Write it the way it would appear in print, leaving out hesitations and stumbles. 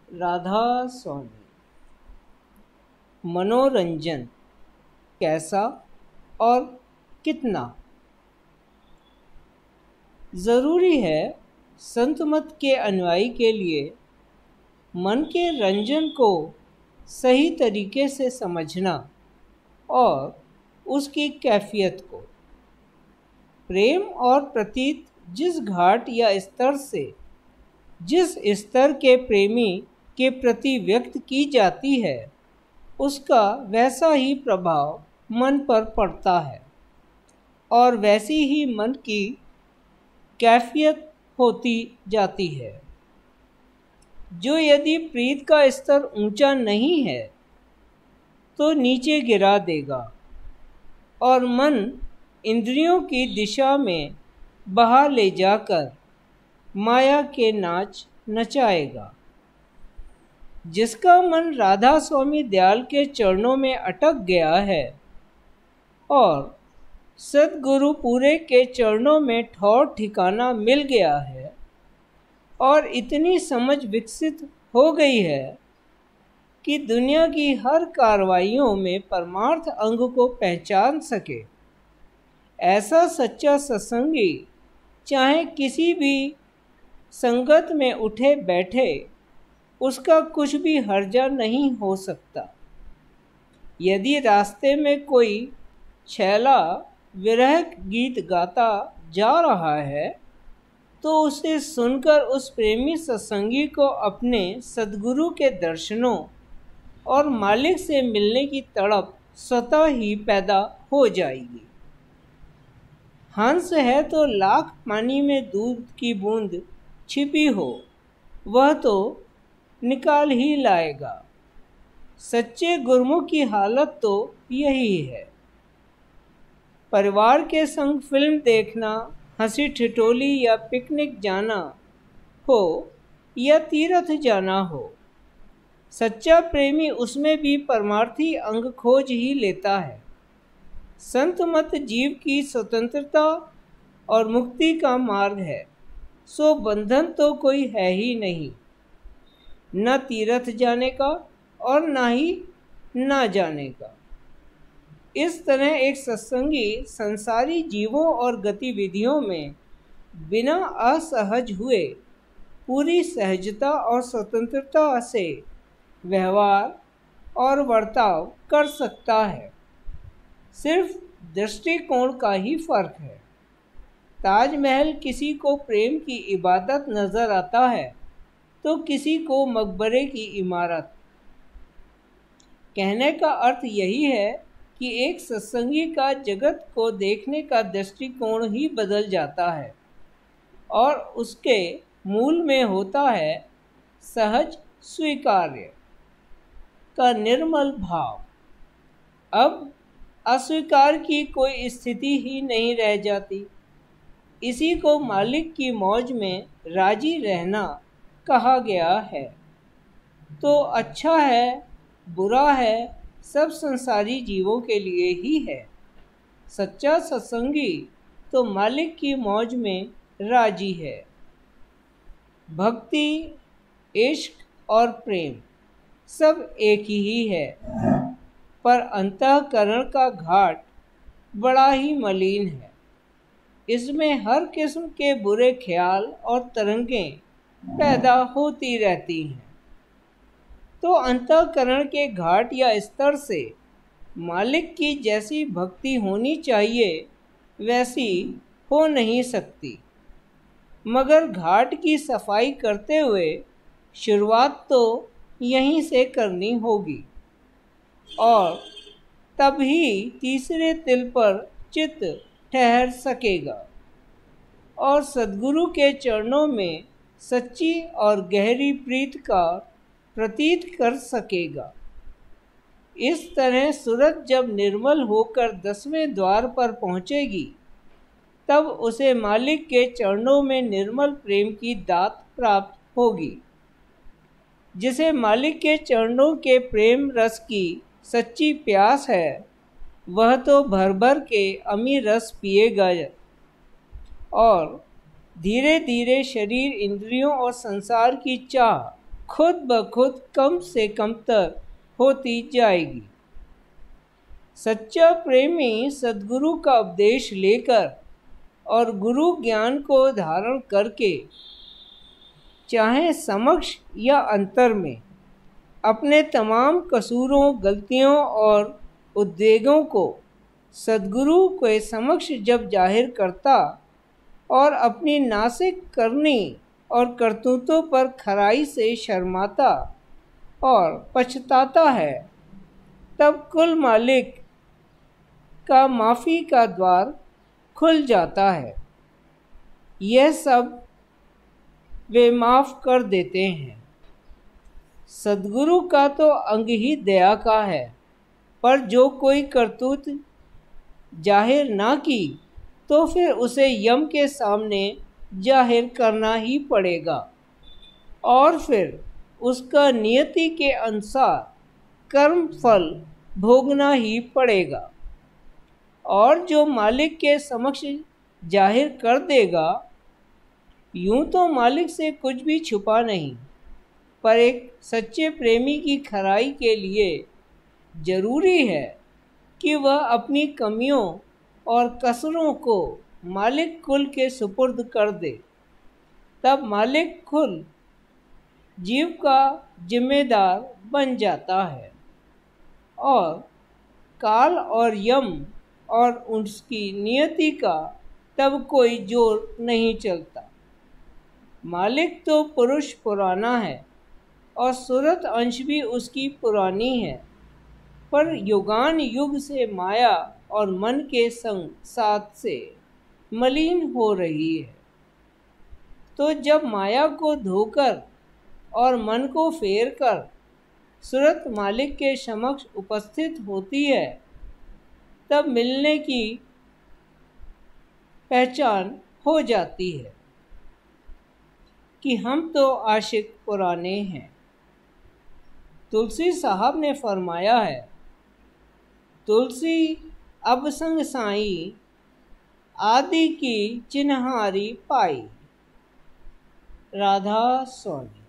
राधा स्वामी। मनोरंजन कैसा और कितना ज़रूरी है? संत मत के अनुयायी के लिए मन के रंजन को सही तरीके से समझना और उसकी कैफियत को। प्रेम और प्रीति जिस घाट या स्तर से जिस स्तर के प्रेमी के प्रति व्यक्त की जाती है, उसका वैसा ही प्रभाव मन पर पड़ता है और वैसी ही मन की कैफियत होती जाती है। जो यदि प्रीत का स्तर ऊंचा नहीं है तो नीचे गिरा देगा और मन इंद्रियों की दिशा में बहा ले जाकर माया के नाच नचाएगा। जिसका मन राधा स्वामी दयाल के चरणों में अटक गया है और सद्गुरु पूरे के चरणों में ठौर ठिकाना मिल गया है और इतनी समझ विकसित हो गई है कि दुनिया की हर कार्रवाइयों में परमार्थ अंग को पहचान सके, ऐसा सच्चा सत्संगी चाहे किसी भी संगत में उठे बैठे उसका कुछ भी हर्जा नहीं हो सकता। यदि रास्ते में कोई छैला विरह गीत गाता जा रहा है तो उसे सुनकर उस प्रेमी सत्संगी को अपने सद्गुरु के दर्शनों और मालिक से मिलने की तड़प स्वतः ही पैदा हो जाएगी। हंस है तो लाख पानी में दूध की बूंद छिपी हो, वह तो निकाल ही लाएगा। सच्चे गुरमुख की हालत तो यही है। परिवार के संग फिल्म देखना, हंसी ठिठोली या पिकनिक जाना हो या तीर्थ जाना हो, सच्चा प्रेमी उसमें भी परमार्थी अंग खोज ही लेता है। संत मत जीव की स्वतंत्रता और मुक्ति का मार्ग है, सो बंधन तो कोई है ही नहीं, न तीर्थ जाने का और न ही न जाने का। इस तरह एक सत्संगी संसारी जीवों और गतिविधियों में बिना असहज हुए पूरी सहजता और स्वतंत्रता से व्यवहार और बर्ताव कर सकता है। सिर्फ दृष्टिकोण का ही फर्क है। ताजमहल किसी को प्रेम की इबादत नजर आता है तो किसी को मकबरे की इमारत। कहने का अर्थ यही है कि एक सत्संगी का जगत को देखने का दृष्टिकोण ही बदल जाता है और उसके मूल में होता है सहज स्वीकार्य का निर्मल भाव। अब अस्वीकार की कोई स्थिति ही नहीं रह जाती। इसी को मालिक की मौज में राजी रहना कहा गया है। तो अच्छा है बुरा है सब संसारी जीवों के लिए ही है। सच्चा सत्संगी तो मालिक की मौज में राजी है। भक्ति, इश्क और प्रेम सब एक ही है, पर अंतःकरण का घाट बड़ा ही मलिन है। इसमें हर किस्म के बुरे ख्याल और तरंगें पैदा होती रहती हैं। तो अंतःकरण के घाट या स्तर से मालिक की जैसी भक्ति होनी चाहिए वैसी हो नहीं सकती। मगर घाट की सफाई करते हुए शुरुआत तो यहीं से करनी होगी और तभी तीसरे तिल पर चित्त ठहर सकेगा और सद्गुरु के चरणों में सच्ची और गहरी प्रीत का प्रतीत कर सकेगा। इस तरह सूरत जब निर्मल होकर 10वें द्वार पर पहुंचेगी तब उसे मालिक के चरणों में निर्मल प्रेम की दात प्राप्त होगी। जिसे मालिक के चरणों के प्रेम रस की सच्ची प्यास है वह तो भर भर के अमीर रस पिएगा और धीरे धीरे शरीर, इंद्रियों और संसार की चाह खुद ब खुद कम से कमतर होती जाएगी। सच्चा प्रेमी सद्गुरु का उपदेश लेकर और गुरु ज्ञान को धारण करके, चाहे समक्ष या अंतर में, अपने तमाम कसूरों, गलतियों और उद्वेगों को सद्गुरु के समक्ष जब जाहिर करता और अपनी नासिक करनी और करतूतों पर खराई से शर्माता और पछताता है, तब कुल मालिक का माफ़ी का द्वार खुल जाता है। यह सब वे माफ़ कर देते हैं। सद्गुरु का तो अंग ही दया का है, पर जो कोई करतूत जाहिर ना की तो फिर उसे यम के सामने जाहिर करना ही पड़ेगा और फिर उसका नियति के अनुसार कर्म फल भोगना ही पड़ेगा। और जो मालिक के समक्ष जाहिर कर देगा, यूं तो मालिक से कुछ भी छुपा नहीं, पर एक सच्चे प्रेमी की खराई के लिए जरूरी है कि वह अपनी कमियों और कसरों को मालिक कुल के सुपुर्द कर दे। तब मालिक कुल जीव का जिम्मेदार बन जाता है और काल और यम और उसकी नियति का तब कोई जोर नहीं चलता। मालिक तो पुरुष पुराना है और सूरत अंश भी उसकी पुरानी है, पर युगान युग से माया और मन के संग साथ से मलिन हो रही है। तो जब माया को धोकर और मन को फेर कर सूरत मालिक के समक्ष उपस्थित होती है, तब मिलने की पहचान हो जाती है कि हम तो आशिक पुराने हैं। तुलसी साहब ने फरमाया है, तुलसी अब संग साई आदि की चिन्हारी पाई। राधा स्वामी।